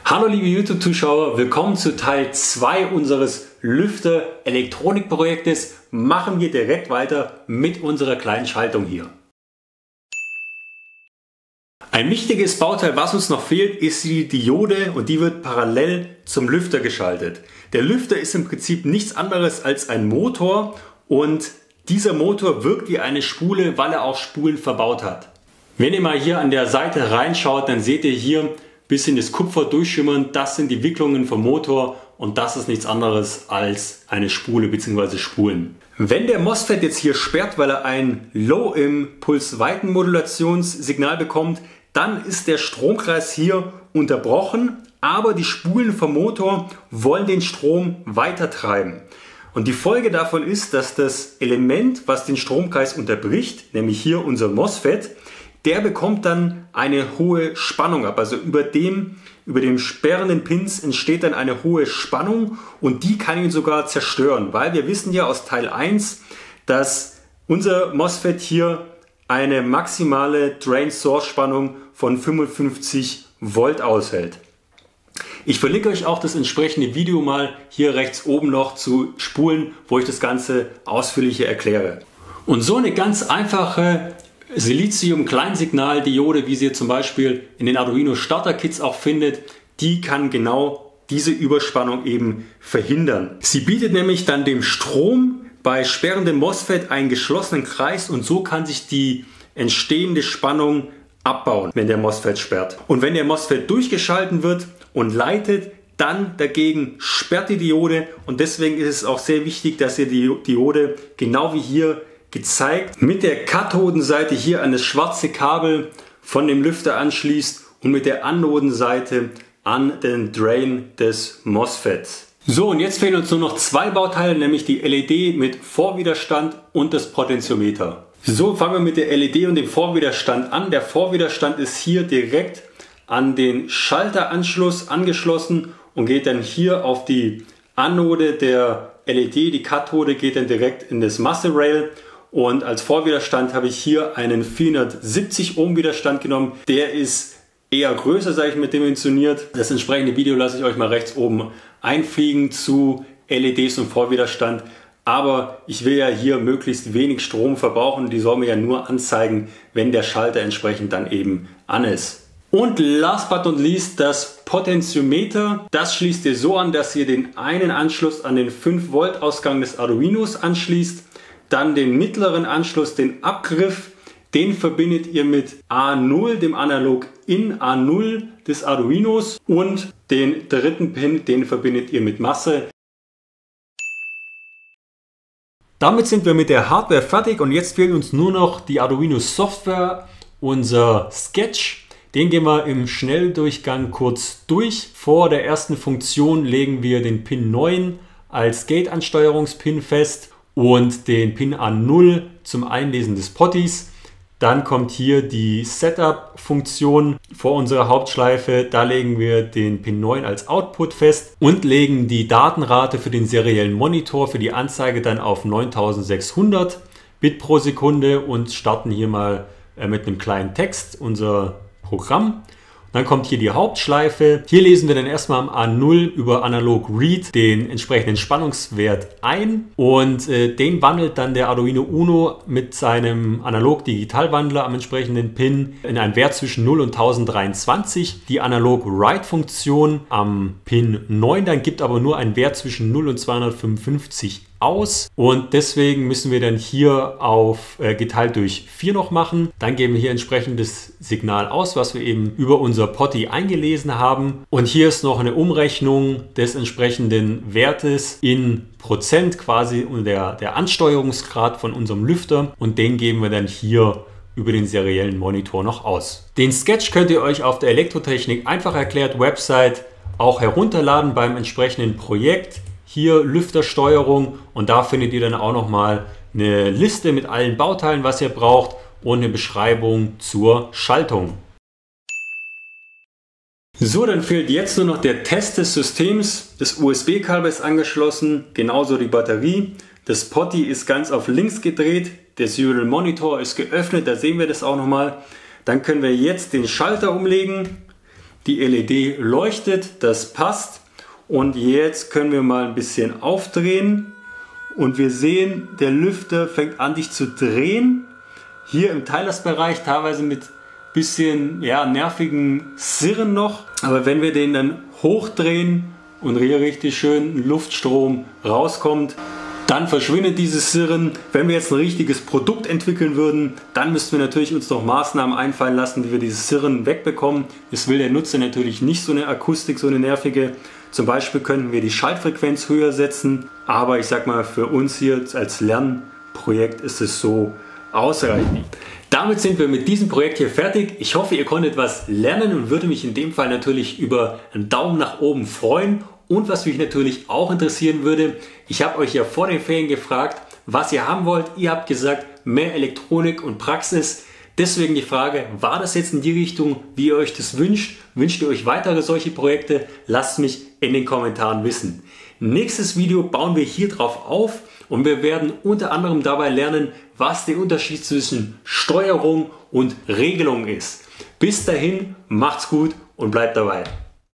Hallo liebe YouTube-Zuschauer, willkommen zu Teil 2 unseres Lüfter-Elektronik-Projektes. Machen wir direkt weiter mit unserer kleinen Schaltung hier. Ein wichtiges Bauteil, was uns noch fehlt, ist die Diode und die wird parallel zum Lüfter geschaltet. Der Lüfter ist im Prinzip nichts anderes als ein Motor und dieser Motor wirkt wie eine Spule, weil er auch Spulen verbaut hat. Wenn ihr mal hier an der Seite reinschaut, dann seht ihr hier bisschen das Kupfer durchschimmern, das sind die Wicklungen vom Motor und das ist nichts anderes als eine Spule bzw. Spulen. Wenn der MOSFET jetzt hier sperrt, weil er ein Low-Impuls-Weitenmodulationssignal bekommt, dann ist der Stromkreis hier unterbrochen, aber die Spulen vom Motor wollen den Strom weitertreiben. Und die Folge davon ist, dass das Element, was den Stromkreis unterbricht, nämlich hier unser MOSFET, der bekommt dann eine hohe Spannung ab. Also über dem sperrenden Pins entsteht dann eine hohe Spannung und die kann ihn sogar zerstören, weil wir wissen ja aus Teil 1, dass unser MOSFET hier eine maximale Drain-Source-Spannung von 55 Volt aushält. Ich verlinke euch auch das entsprechende Video mal hier rechts oben noch zu Spulen, wo ich das Ganze ausführlicher erkläre. Und so eine ganz einfache Silizium-Kleinsignal-Diode, wie sie zum Beispiel in den Arduino Starter-Kits auch findet, die kann genau diese Überspannung eben verhindern. Sie bietet nämlich dann dem Strom bei sperrendem MOSFET einen geschlossenen Kreis und so kann sich die entstehende Spannung abbauen, wenn der MOSFET sperrt. Und wenn der MOSFET durchgeschalten wird und leitet, dann dagegen sperrt die Diode und deswegen ist es auch sehr wichtig, dass ihr die Diode genau wie hier gezeigt mit der Kathodenseite hier an das schwarze Kabel von dem Lüfter anschließt und mit der Anodenseite an den Drain des MOSFETs. So, und jetzt fehlen uns nur noch zwei Bauteile, nämlich die LED mit Vorwiderstand und das Potentiometer. So, fangen wir mit der LED und dem Vorwiderstand an. Der Vorwiderstand ist hier direkt an den Schalteranschluss angeschlossen und geht dann hier auf die Anode der LED. Die Kathode geht dann direkt in das Masse-Rail. Und als Vorwiderstand habe ich hier einen 470 Ohm Widerstand genommen. Der ist eher größer, sage ich mal, dimensioniert. Das entsprechende Video lasse ich euch mal rechts oben einfliegen zu LEDs und Vorwiderstand. Aber ich will ja hier möglichst wenig Strom verbrauchen. Die soll mir ja nur anzeigen, wenn der Schalter entsprechend dann eben an ist. Und last but not least das Potentiometer. Das schließt ihr so an, dass ihr den einen Anschluss an den 5 Volt Ausgang des Arduinos anschließt. Dann den mittleren Anschluss, den Abgriff, den verbindet ihr mit A0, dem Analog-In A0 des Arduinos und den dritten Pin, den verbindet ihr mit Masse. Damit sind wir mit der Hardware fertig und jetzt fehlt uns nur noch die Arduino Software, unser Sketch. Den gehen wir im Schnelldurchgang kurz durch. Vor der ersten Funktion legen wir den Pin 9 als Gate-Ansteuerungspin fest und den Pin A0 zum Einlesen des Potties. Dann kommt hier die Setup-Funktion vor unserer Hauptschleife. Da legen wir den Pin 9 als Output fest und legen die Datenrate für den seriellen Monitor für die Anzeige dann auf 9600 Bit pro Sekunde und starten hier mal mit einem kleinen Text unser Programm. Dann kommt hier die Hauptschleife. Hier lesen wir dann erstmal am A0 über Analog Read den entsprechenden Spannungswert ein und den wandelt dann der Arduino Uno mit seinem Analog-Digital-Wandler am entsprechenden Pin in einen Wert zwischen 0 und 1023. Die Analog Write-Funktion am Pin 9 dann gibt aber nur einen Wert zwischen 0 und 255 aus und deswegen müssen wir dann hier auf geteilt durch 4 noch machen. Dann geben wir hier entsprechend das Signal aus, was wir eben über unser Potty eingelesen haben. Und hier ist noch eine Umrechnung des entsprechenden Wertes in Prozent, quasi der Ansteuerungsgrad von unserem Lüfter und den geben wir dann hier über den seriellen Monitor noch aus. Den Sketch könnt ihr euch auf der Elektrotechnik einfach erklärt Website auch herunterladen beim entsprechenden Projekt. Hier Lüftersteuerung und da findet ihr dann auch nochmal eine Liste mit allen Bauteilen, was ihr braucht und eine Beschreibung zur Schaltung. So, dann fehlt jetzt nur noch der Test des Systems. Das USB-Kabel ist angeschlossen, genauso die Batterie. Das Potty ist ganz auf links gedreht, der Serial Monitor ist geöffnet, da sehen wir das auch nochmal. Dann können wir jetzt den Schalter umlegen. Die LED leuchtet, das passt. Und jetzt können wir mal ein bisschen aufdrehen. Und wir sehen, der Lüfter fängt an sich zu drehen. Hier im Teilersbereich teilweise mit bisschen nervigen Sirren noch. Aber wenn wir den dann hochdrehen und hier richtig schön Luftstrom rauskommt, dann verschwindet dieses Sirren. Wenn wir jetzt ein richtiges Produkt entwickeln würden, dann müssten wir natürlich uns noch Maßnahmen einfallen lassen, wie wir dieses Sirren wegbekommen. Das will der Nutzer natürlich nicht, so eine Akustik, so eine nervige. Zum Beispiel könnten wir die Schaltfrequenz höher setzen, aber ich sag mal, für uns hier als Lernprojekt ist es so ausreichend. Damit sind wir mit diesem Projekt hier fertig. Ich hoffe, ihr konntet was lernen und würde mich in dem Fall natürlich über einen Daumen nach oben freuen. Und was mich natürlich auch interessieren würde, ich habe euch ja vor den Ferien gefragt, was ihr haben wollt. Ihr habt gesagt, mehr Elektronik und Praxis. Deswegen die Frage, war das jetzt in die Richtung, wie ihr euch das wünscht? Wünscht ihr euch weitere solche Projekte? Lasst mich in den Kommentaren wissen. Nächstes Video bauen wir hier drauf auf und wir werden unter anderem dabei lernen, was der Unterschied zwischen Steuerung und Regelung ist. Bis dahin, macht's gut und bleibt dabei.